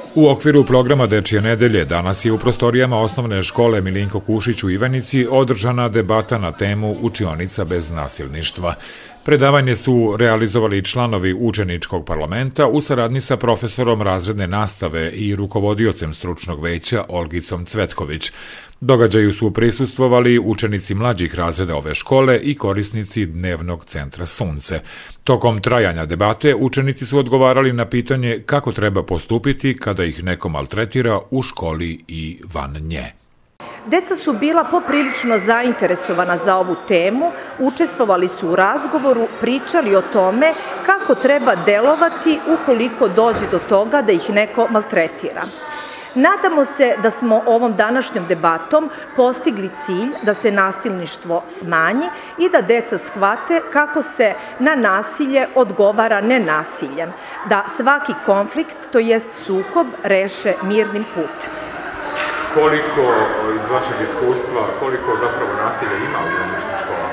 U okviru programa Dečije nedelje danas je u prostorijama osnovne škole Milinko Kušić u Ivanici održana debata na temu Učionica bez nasilništva. Predavanje su realizovali članovi učeničkog parlamenta u saradnji sa profesorom razredne nastave i rukovodiocem stručnog veća Olgicom Cvetković. Događaju su prisustvovali učenici mlađih razreda ove škole i korisnici dnevnog centra Sunce. Tokom trajanja debate učenici su odgovarali na pitanje kako treba postupiti kada ih neko maltretira u školi i van nje. Deca su bila poprilično zainteresovana za ovu temu, učestvovali su u razgovoru, pričali o tome kako treba delovati ukoliko dođe do toga da ih neko maltretira. Nadamo se da smo ovom današnjom debatom postigli cilj da se nasilništvo smanji i da deca shvate kako se na nasilje odgovara nenasiljem, da svaki konflikt, to jest sukob, reše mirnim putem. Koliko iz vašeg iskustva, koliko zapravo nasilja ima u ivaničkim školama?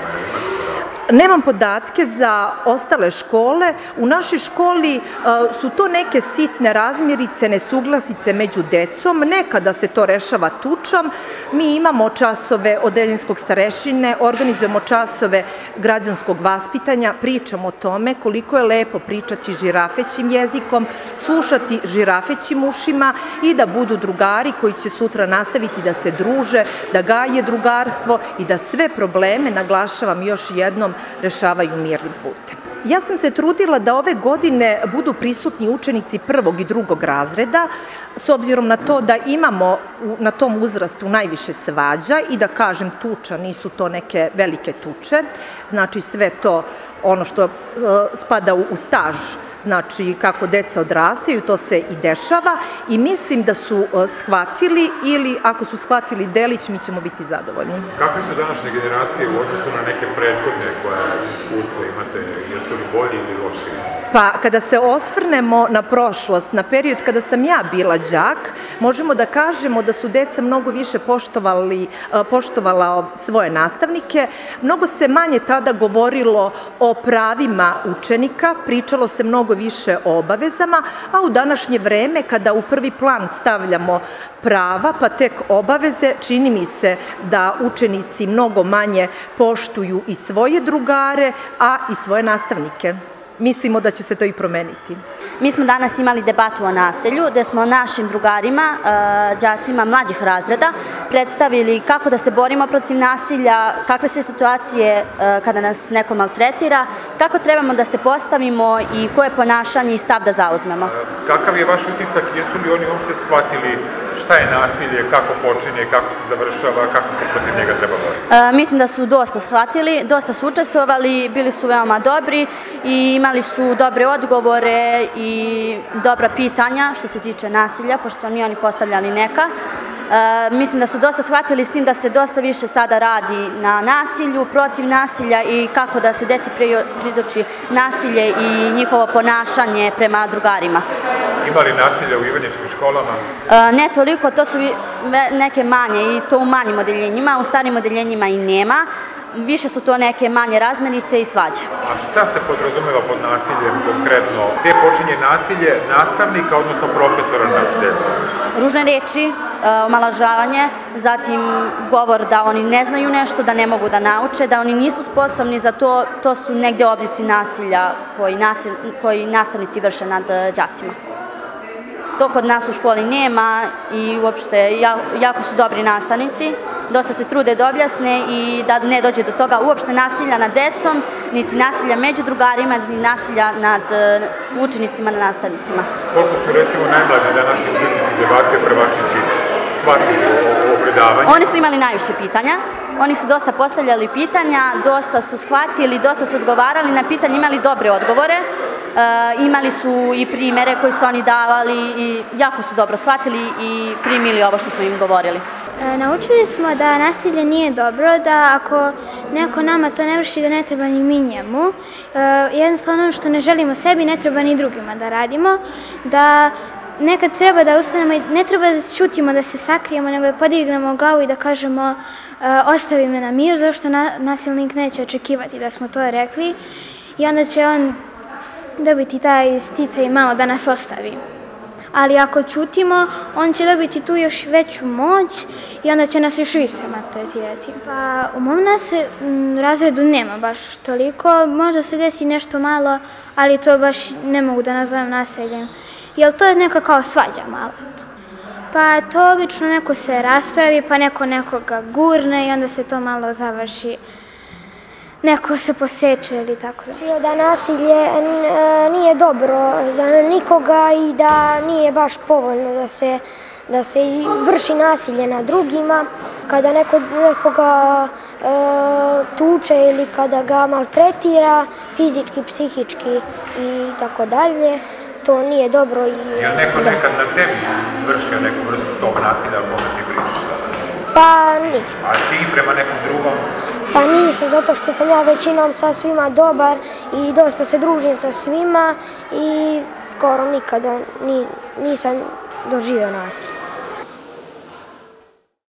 Nemam podatke za ostale škole. U našoj školi su to neke sitne razmirice, nesuglasice među decom. Nekada se to rešava tučom. Mi imamo časove odeljenskog starešine, organizujemo časove građanskog vaspitanja, pričamo o tome koliko je lepo pričati žirafećim jezikom, slušati žirafećim ušima i da budu drugari koji će sutra nastaviti da se druže, da gaje drugarstvo i da sve probleme, naglašavam još jednom, rešavaju mirnim putem. Ja sam se trudila da ove godine budu prisutni učenici prvog i drugog razreda, s obzirom na to da imamo na tom uzrastu najviše svađa i da kažem tuča, nisu to neke velike tuče, znači sve to ono što spada u staž, znači kako deca odrastaju, to se i dešava i mislim da su shvatili ili ako su shvatili delić, mi ćemo biti zadovoljni. Kakve su današnje generacije u odnosu na neke prethodne koje iskustva imate, jesu li bolji ili lošiji? Pa kada se osvrnemo na prošlost, na period kada sam ja bila đak, možemo da kažemo da su deca mnogo više poštovala svoje nastavnike, mnogo se manje tada govorilo o pravima učenika, pričalo se mnogo više o obavezama, a u današnje vreme kada u prvi plan stavljamo prava pa tek obaveze, čini mi se da učenici mnogo manje poštuju i svoje drugare, a i svoje nastavnike. Mislimo da će se to i promeniti. Mi smo danas imali debatu o nasilju, gde smo našim drugarima, đacima mlađih razreda, predstavili kako da se borimo protiv nasilja, kakve su situacije kada nas neko maltretira, kako trebamo da se postavimo i koje ponašanje i stav da zauzmemo. Kakav je vaš utisak, jesu li oni uopšte shvatili šta je nasilje, kako počinje, kako se završava, kako se protiv njega treba boriti? Mislim da su dosta shvatili, dosta su učestvovali, bili su veoma dobri i imali su dobre odgovore i dobra pitanja što se tiče nasilja, pošto su oni postavljali neka. Mislim da su dosta shvatili s tim da se dosta više sada radi na nasilju, protiv nasilja i kako da se deci pridoči nasilje i njihovo ponašanje prema drugarima. Ima li nasilja u ivaničkim školama? Ne toliko, to su neke manje i to u manjim odeljenjima, u starim odeljenjima i nema. Više su to neke manje razmirice i svađe. A šta se podrazumeva pod nasiljem konkretno? Gde počinje nasilje nastavnika, odnosno profesora nad decom? Ružne reči, omalovažavanje, zatim govor da oni ne znaju nešto, da ne mogu da nauče, da oni nisu sposobni za to, to su negde oblici nasilja koji nastavnici vrše nad đacima. To kod nas u školi nema i uopšte jako su dobri nastavnici, dosta se trude da objasne i da ne dođe do toga uopšte nasilja nad decom, niti nasilja među drugarima, niti nasilja nad učenicima, nad nastavnicima. Koliko su recimo najmlađi današnji učesnici debate prvačići shvatili ovo predavanje? Oni su imali najviše pitanja, oni su dosta postavljali pitanja, dosta su shvatili, dosta su odgovarali na pitanje, imali dobre odgovore. Imali su i primere koje su oni davali i jako su dobro shvatili i primili ovo što smo im govorili. Naučili smo da nasilje nije dobro, da ako neko nama to ne vrši da ne treba ni mi njemu. Jednostavno ono što ne želimo sebi ne treba ni drugima da radimo, da nekad treba da ustanemo i ne treba da ćutimo, da se sakrijemo, nego da podignemo glavu i da kažemo ostavi me na mir, zašto nasilnik neće očekivati da smo to rekli i onda će on dobiti taj sticaj malo da nas ostavi. ali ako ćutimo, on će dobiti tu još veću moć i onda će nas još više maltretirati. Pa u mom razredu nema baš toliko, možda se desi nešto malo, ali to baš ne mogu da nazovem nasiljem, jer to je neka kao svađa malo. Pa to obično neko se raspravi, pa neko nekoga gurne i onda se to malo završi. Neko se poseče ili tako da. Da nasilje nije dobro za nikoga i da nije baš povoljno da se vrši nasilje na drugima. Kada nekoga tuče ili kada ga maltretira fizički, psihički i tako dalje, to nije dobro. Je li neko nekad na tebi vršio neku vrstu tog nasilja o kome ti pričaš sada? Pa nije. A ti prema nekom drugom? Pa nisam, zato što sam ja većinom sa svima dobar i dosta se družim sa svima i skoro nikada nisam doživio nasilje.